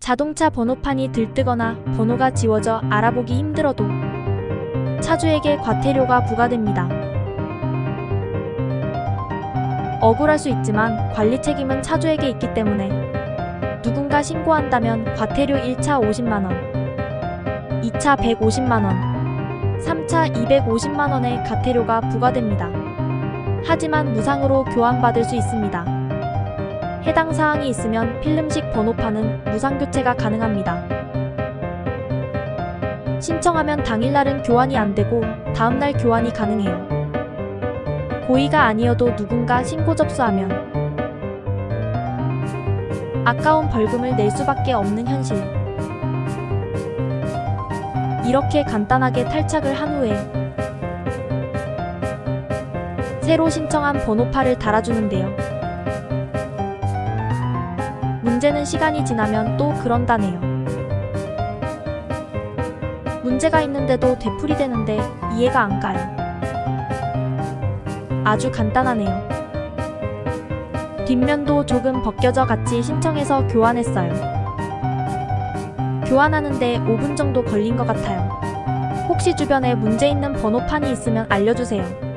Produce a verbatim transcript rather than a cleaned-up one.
자동차 번호판이 들뜨거나 번호가 지워져 알아보기 힘들어도 차주에게 과태료가 부과됩니다. 억울할 수 있지만 관리 책임은 차주에게 있기 때문에 누군가 신고한다면 과태료 일 차 오십만 원, 이 차 백오십만 원, 삼 차 이백오십만 원의 과태료가 부과됩니다. 하지만 무상으로 교환받을 수 있습니다. 해당 사항이 있으면 필름식 번호판은 무상 교체가 가능합니다. 신청하면 당일날은 교환이 안되고 다음날 교환이 가능해요. 고의가 아니어도 누군가 신고 접수하면 아까운 벌금을 낼 수밖에 없는 현실. 이렇게 간단하게 탈착을 한 후에 새로 신청한 번호판을 달아주는데요. 문제는 시간이 지나면 또 그런다네요. 문제가 있는데도 되풀이되는데 이해가 안 가요. 아주 간단하네요. 뒷면도 조금 벗겨져 같이 신청해서 교환했어요. 교환하는데 오 분 정도 걸린 것 같아요. 혹시 주변에 문제 있는 번호판이 있으면 알려주세요.